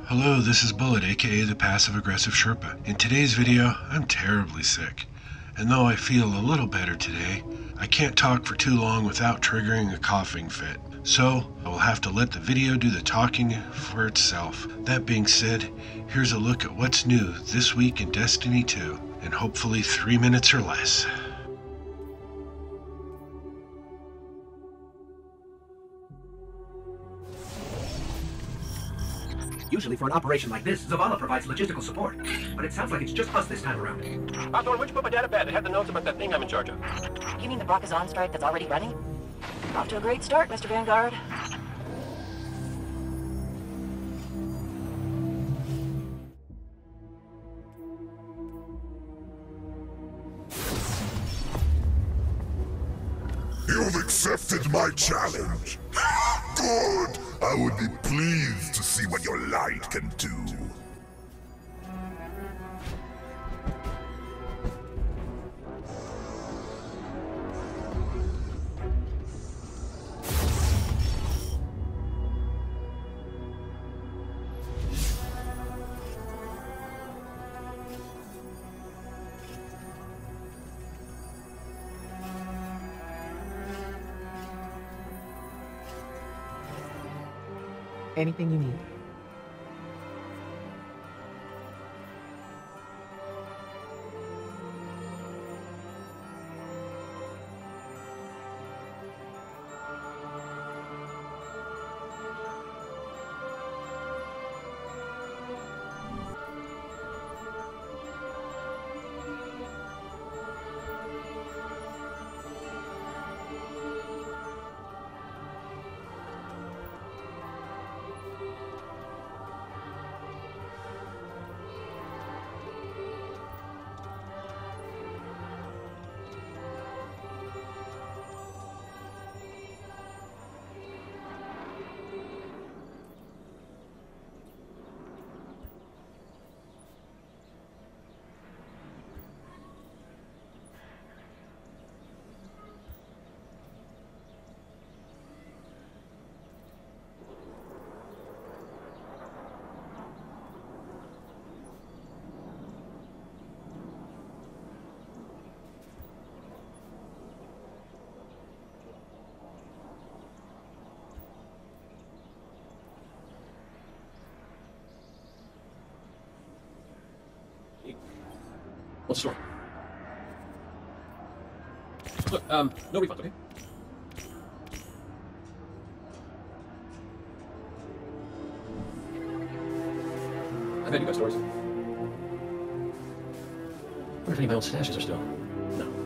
Hello, this is Bullet, aka the Passive Aggressive Sherpa. In today's video, I'm terribly sick. And though I feel a little better today, I can't talk for too long without triggering a coughing fit. So, I will have to let the video do the talking for itself. That being said, here's a look at what's new this week in Destiny 2, in hopefully 3 minutes or less. Usually for an operation like this, Zavala provides logistical support. But it sounds like it's just us this time around. Hawthorne, where'd you put my data pad? It had the notes about that thing I'm in charge of. You mean the Brachazon strike that's already running? Off to a great start, Mr. Vanguard. You've accepted my challenge. Good! I would be pleased to see what your light can do. Anything you need. What's the story? Look, no refunds, okay? I've had you got stories. I wonder if any of my old stashes are still... No.